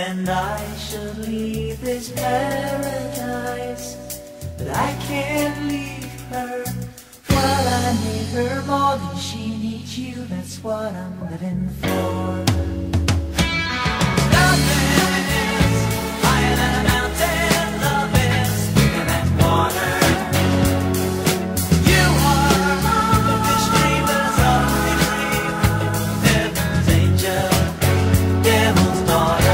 and I should leave this paradise, but I can't leave her. While I need her more than she needs you, that's what I'm living for. Nothing is higher than a mountain, love is bigger than water. You are the fish dreamers of a dream, heaven's angel, devil's daughter.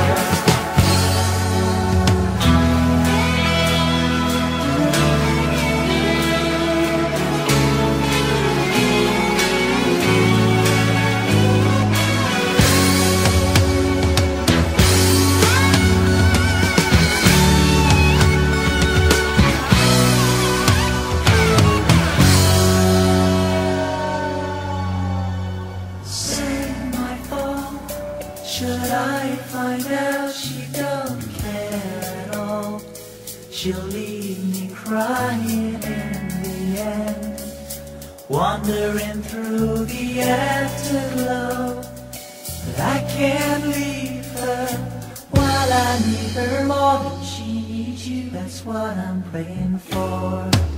Should I find out she don't care at all, she'll leave me crying in the end, wandering through the afterglow. But I can't leave her while I need her more than she needs you. That's what I'm praying for.